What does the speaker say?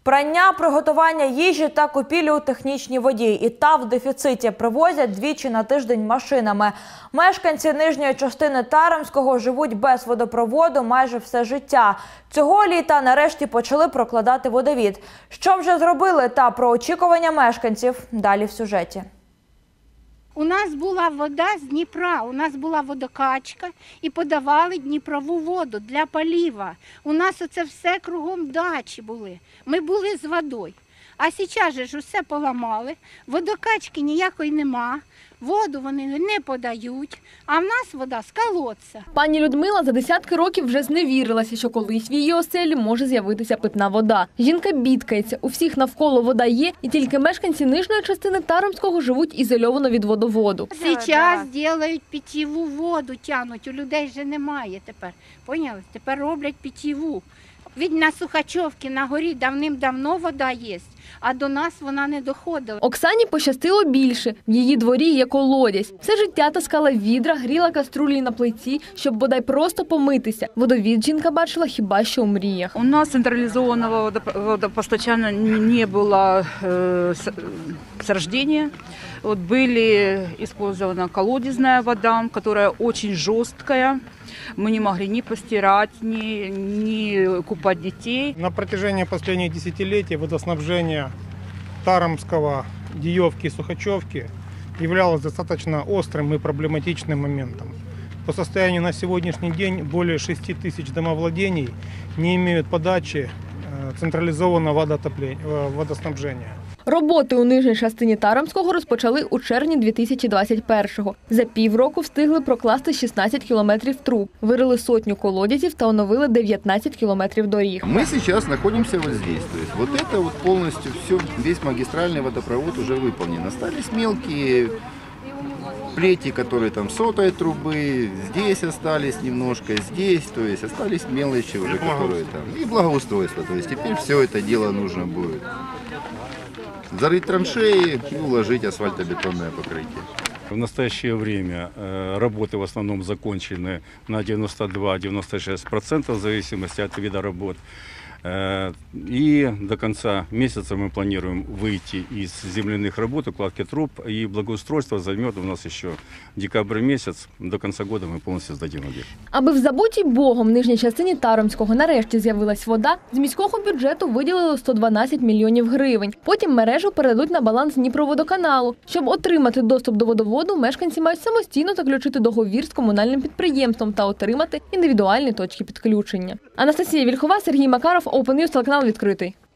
Прання, приготування їжі та купівлі у технічній воді. І та в дефіциті. Привозять двічі на тиждень машинами. Мешканці нижньої частини Тарамського живуть без водопроводу майже все життя. Цього літа нарешті почали прокладати водовід. Що вже зробили та про очікування мешканців – далі в сюжеті. У нас була вода з Дніпра, у нас була водокачка і подавали Дніпрову воду для полива. У нас оце все кругом дачі були. Ми були з водою. А зараз ж усе поламали, водокачки ніякої нема, воду вони не подають, а в нас вода з колодця. Пані Людмила за десятки років вже зневірилася, що колись в її оселі може з'явитися питна вода. Жінка бідкається, у всіх навколо вода є, і тільки мешканці нижньої частини Тарамського живуть ізольовано від водоводу. Зараз роблять питьєву воду, тягнуть, у людей вже немає тепер, поняли? Тепер роблять питьєву. Від на Сухачовці на горі давним-давно вода є, а до нас вона не доходила. Оксані пощастило більше. В її дворі є колодязь. Все життя таскала відра, гріла каструлі на плиті, щоб бодай просто помитися. Водовід жінка бачила хіба що у мріях. У нас централизованного водопостачания не было с рождения. Вот были использована колодезная вода, которая очень жесткая. Мы не могли ни постирать, ни купать детей. На протяжении последних десятилетий водоснабжение Тарамского, Диевки и Сухачевки являлось достаточно острым и проблематичным моментом. По состоянию на сегодняшний день более 6 тысяч домовладений не имеют подачи централизованного водоснабжения. Роботи у нижній частині Тарамського розпочали у червні 2021-го. За півроку встигли прокласти 16 кілометрів труб, вирили сотню колодязів та оновили 19 кілометрів доріг. Мы сейчас находимся вот здесь. То есть вот это вот полностью все, весь магистральный водопровод уже выполнен. Остались мелкие плети, которые там сотой трубы, здесь остались немножко, здесь, то есть остались мелочи уже, которые там. И благоустройство. То есть теперь все это дело нужно будет зарыть траншеи и уложить асфальтобетонное покрытие. В настоящее время работы в основном закончены на 92-96% в зависимости от вида работ. И до конца месяца мы планируем выйти из земляных работ, укладки труб, и благоустройство займет у нас еще декабрь месяц. До конца года мы полностью сдадим объект. Аби в забутій Богом нижній частині Тарамського нарешті з'явилась вода, з міського бюджету виділили 112 мільйонів гривень. Потім мережу передадуть на баланс Дніпроводоканалу. Щоб отримати доступ до водоводу, мешканці мають самостійно заключити договір з комунальним підприємством та отримати індивідуальні точки підключення. Анастасія Вільхова, Сергій Макаров, Open News, телеканал «Відкритий».